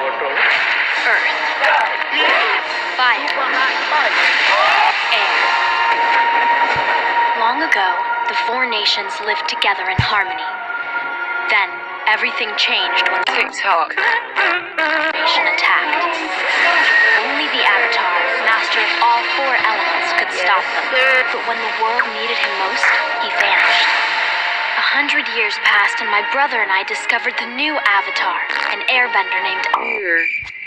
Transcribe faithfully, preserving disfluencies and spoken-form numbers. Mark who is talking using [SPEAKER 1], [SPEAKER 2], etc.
[SPEAKER 1] Earth, fire, air. Long ago, the four nations lived together in harmony. Then, everything changed when the
[SPEAKER 2] TikTok
[SPEAKER 1] nation attacked. Only the Avatar, master of all four elements, could stop them. But when the world needed him most, he vanished. A hundred years passed and my brother and I discovered the new Avatar, an airbender named
[SPEAKER 2] Buur.